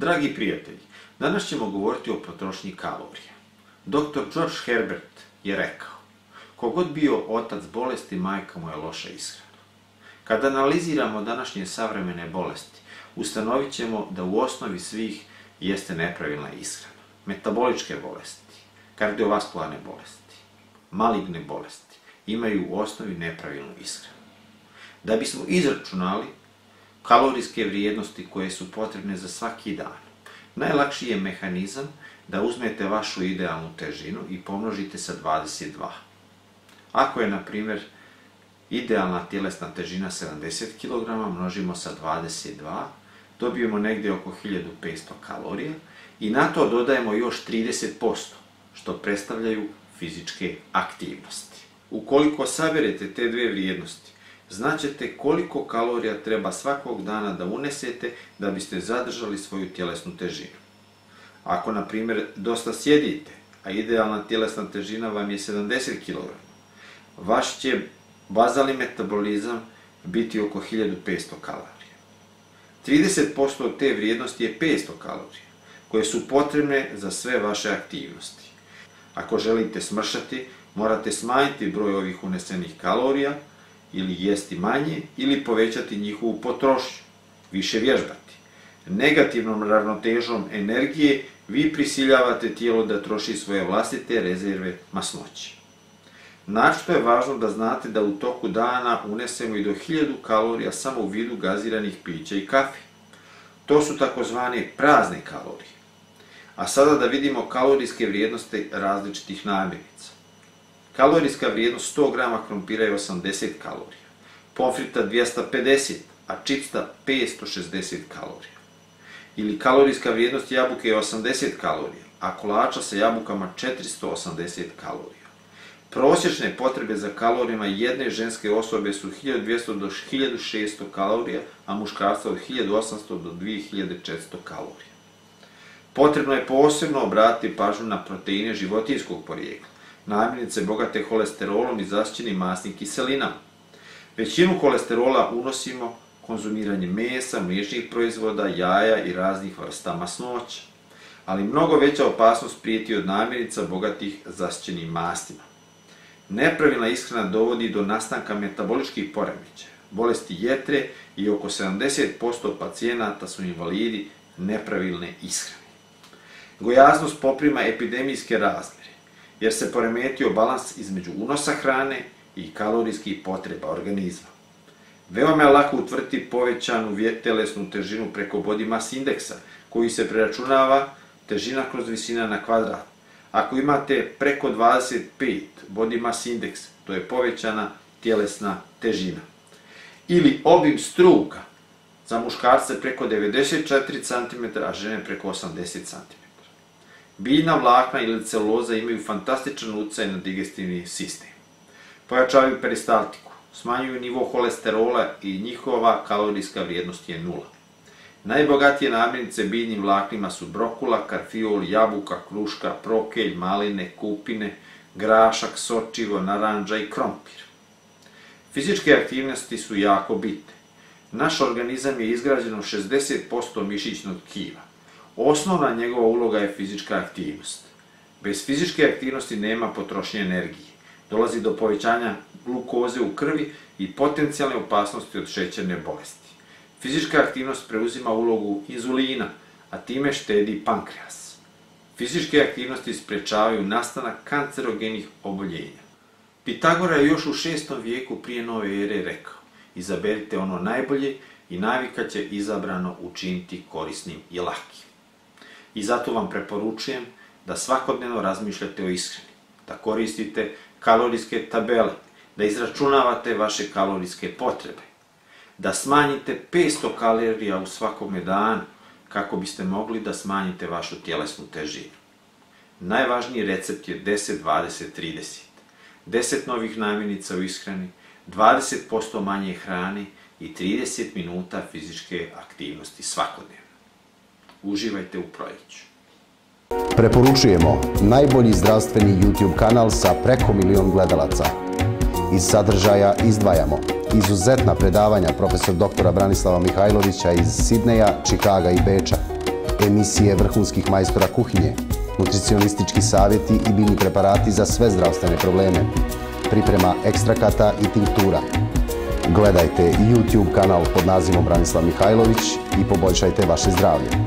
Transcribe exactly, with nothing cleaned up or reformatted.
Dragi prijatelji, danas ćemo govoriti o potrošnji kalorija. doktor George Herbert je rekao: kogod bio otac bolesti, majka mu je loša ishrana. Kada analiziramo današnje savremene bolesti, ustanovit ćemo da u osnovi svih jeste nepravilna ishrana. Metaboličke bolesti, kardiovaskularne bolesti, maligne bolesti imaju u osnovi nepravilnu ishranu. Da bismo izračunali kalorijske vrijednosti koje su potrebne za svaki dan, najlakši je mehanizam da uzmete vašu idealnu težinu i pomnožite sa dvadeset dva. Ako je, na primjer, idealna tjelesna težina sedamdeset kilograma, množimo sa dvadeset dva, dobijemo negdje oko hiljadu petsto kalorija i na to dodajemo još trideset posto, što predstavljaju fizičke aktivnosti. Ukoliko saberete te dve vrijednosti, znaćete koliko kalorija treba svakog dana da unesete da biste zadržali svoju tjelesnu težinu. Ako, na primjer, dosta sjedite, a idealna tjelesna težina vam je sedamdeset kilograma, vaš će bazalni metabolizam biti oko hiljadu petsto kalorija. trideset posto od te vrijednosti je petsto kalorija, koje su potrebne za sve vaše aktivnosti. Ako želite smršati, morate smanjiti broj ovih unesenih kalorija, ili jesti manje, ili povećati njihovu potrošnju, više vježbati. Negativnom ravnotežom energije vi prisiljavate tijelo da troši svoje vlastite rezerve masnoće. Naročito je važno da znate da u toku dana unesemo i do hiljadu kalorija samo u vidu gaziranih pića i kafe. To su takozvane prazne kalorije. A sada da vidimo kalorijske vrijednosti različitih namirnica. Kalorijska vrijednost sto grama krompira je osamdeset kalorija, pomfrita dvjesto pedeset, a čipsta petsto šezdeset kalorija. Ili kalorijska vrijednost jabuke je osamdeset kalorija, a kolača sa jabukama četiristo osamdeset kalorija. Prosječne potrebe za kalorijama jedne ženske osobe su hiljadu dvjesto do hiljadu šesto kalorija, a muškarca od hiljadu osamsto do dvije hiljade četiristo kalorija. Potrebno je posebno obratiti pažnju na proteine životinjskog porijekla, namirnice bogate holesterolom i zasićenim masnim kiselinama. Većinu holesterola unosimo konzumiranjem mesa, mliječnih proizvoda, jaja i raznih vrsta masnoća. Ali mnogo veća opasnost prijeti od namirnica bogatih zasićenim mastima. Nepravilna ishrana dovodi do nastanka metaboličkih poremećaja, bolesti jetre i oko sedamdeset posto pacijenata su invalidi nepravilne ishrane. Gojaznost poprima epidemijske razmjere, jer se poremetio balans između unosa hrane i kalorijskih potreba organizma. Veoma je lako utvrditi povećanu telesnu težinu preko body mass indeksa, koji se preračunava težina kroz visina na kvadrat. Ako imate preko dvadeset pet body mass indeks, to je povećana tjelesna težina. Ili obim struka, za muškarce preko devedeset četiri centimetra, a žene preko osamdeset centimetara. Biljna vlakna ili celuloza imaju fantastičan utjecaj na digestivni sistem. Pojačavaju peristaltiku, smanjuju nivo holesterola i njihova kalorijska vrijednost je nula. Najbogatije namirnice biljnim vlaknima su brokula, karfiol, jabuka, kruška, prokelj, maline, kupine, grašak, sočivo, naranđa i krompir. Fizičke aktivnosti su jako bitne. Naš organizam je izgrađen od šezdeset posto mišićnog tkiva. Osnovna njegova uloga je fizička aktivnost. Bez fizičke aktivnosti nema potrošnje energije. Dolazi do povećanja glukoze u krvi i potencijalne opasnosti od šećerne bolesti. Fizička aktivnost preuzima ulogu inzulina, a time štedi pankreas. Fizičke aktivnosti sprječavaju nastanak kancerogenih oboljenja. Pitagora je još u šestom vijeku prije nove ere rekao: izaberite ono najbolje i navika će izabrano učiniti korisnim i lakim. I zato vam preporučujem da svakodnevno razmišljate o ishrani, da koristite kalorijske tabele, da izračunavate vaše kalorijske potrebe, da smanjite petsto kalorija u svakome danu kako biste mogli da smanjite vašu tjelesnu težinu. Najvažniji recept je deset dvadeset trideset. deset novih namirnica u ishrani, dvadeset posto manje hrane i trideset minuta fizičke aktivnosti svakodnevno. Uživajte u proljeću. Preporučujemo najbolji zdravstveni YouTube kanal sa preko milion gledalaca. Iz sadržaja izdvajamo izuzetna predavanja profesor doktora Branislava Mihajlovića iz Sidneja, Čikaga i Beča, emisije vrhunskih majstora kuhinje, nutricionistički savjeti i biljni preparati za sve zdravstvene probleme, priprema ekstrakata i tinktura. Gledajte YouTube kanal pod nazivom Branislav Mihajlović i poboljšajte vaše zdravlje.